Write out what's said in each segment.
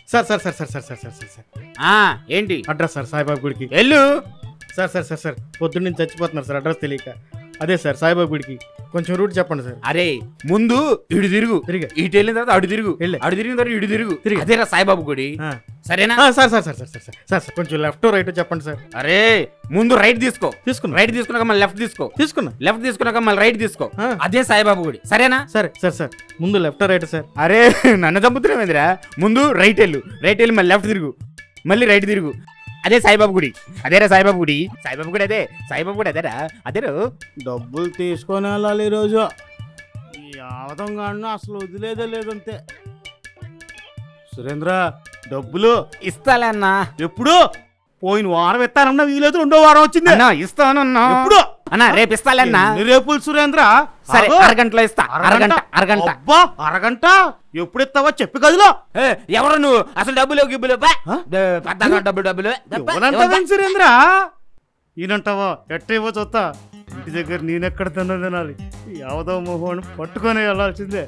Sir sir sir sir sir sir sir sir ఏంటి address sir Saibaba గుడికి వెళ్ళు. Sir sir sir sir పొద్దున్న నుంచి చచ్చిపోతున్నారు సార్ అడ్రస్ తెలియక. అదే సార్ సాయిబాబా గుడికి కొంచెం రూట్ చెప్పండి సార్. అరే ముందు ఇటు తిరుగు, తిరిగా ఇటు వెళ్ళిన తర్వాత అటు తిరుగు, అటు తిరిగిన తర్వాత ఇటు తిరుగు, అదేరా సాయిబాబు గుడి. సరేనా? Sir sir sir sir sir sir sir కొంచెం లెఫ్ట్ రైట్ చెప్పండి సార్. అరే ముందు రైట్ తీసుకో, తీసుకున్నా. రైట్ తీసుకున్నాక మళ్ళీ లెఫ్ట్ తీసుకో, తీసుకున్నా. లెఫ్ట్ తీసుకున్నాక మళ్ళీ రైట్ తీసుకో, అదే సాయిబాబు గుడి. సరేనా? సరే సార్ సార్ ముందు లెఫ్ట్ రైట్ సార్. అరే నన్ను చంపుతున్నావేందిరా? ముందు రైట్ వెళ్ళు, రైట్ వెళ్ళి మళ్ళీ లెఫ్ట్ తిరుగు, మళ్ళీ రైట్ తిరుగు, అదే సాయిబాబు గుడి. అదేరా సాయిబాబు గుడి. సాయిబాబు గుడి అదే, సాయిబాబు గుడి అదేరా. అదేరా. డబ్బులు తీసుకొని వెళ్ళాలి ఈరోజు. ఈ ఆవతం గాడిన అసలు వదిలేదే లేదంతే. సురేంద్ర డబ్బులు ఇస్తాలే అన్నా. ఎప్పుడు? పోయిన వారం ఇస్తానన్నా వీలేదు, రెండో వారం వచ్చింది. ఇస్తానన్నా. ఎప్పుడు అన్నా? రేపు ఇస్తాలే అన్నా. రేపులు సురేంద్ర. సరే అరగంటలో ఇస్తా. అరగంట. అబ్బా అరగంట ఎప్పుడు ఇస్తావా చెప్పి గదిలో. ఎవరు నువ్వు? అసలు డబ్బులు గిబ్బులు డబ్బులు సురేంద్ర ఈయనంటావా? ఎట్టేవో చూస్తా. ఇంటి దగ్గర నేనెక్కడ తినాలి. యావదో మొహోని పట్టుకొని వెళ్ళాల్సిందే.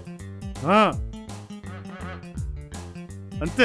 అంతే.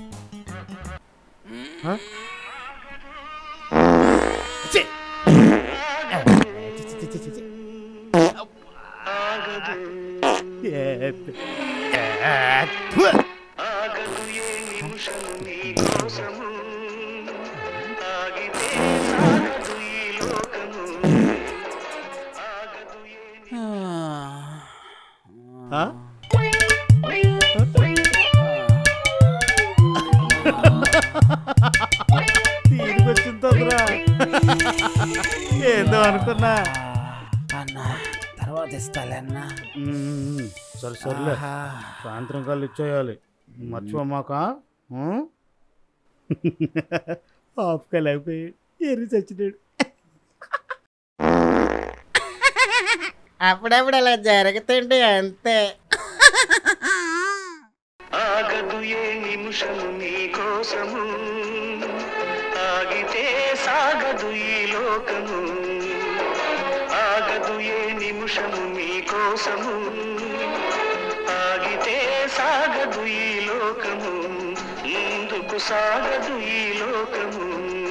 తీసుకొచ్చిందిరా ఏందో అనుకున్నా. అన్నా తర్వాత ఇస్తాలే అన్నా. సరే సర్లే, సాయంత్రం కల్లా ఇచ్చేయాలి. మర్చిపోమాక. ఆఫ్కాయలు అయిపోయి ఎర్రి చచ్చినాడు. అప్పుడప్పుడు అలా జరుగుతుంటే అంతే. ఆగదు ఏ నిమిషము నీ కోసము, ఆగితే సాగదు ఈ లోకము. ఆగదు ఏ నిమిషము నీ కోసము, ఆగితే సాగదు ఈ లోకము. ముందుకు సాగదు ఈ లోకము.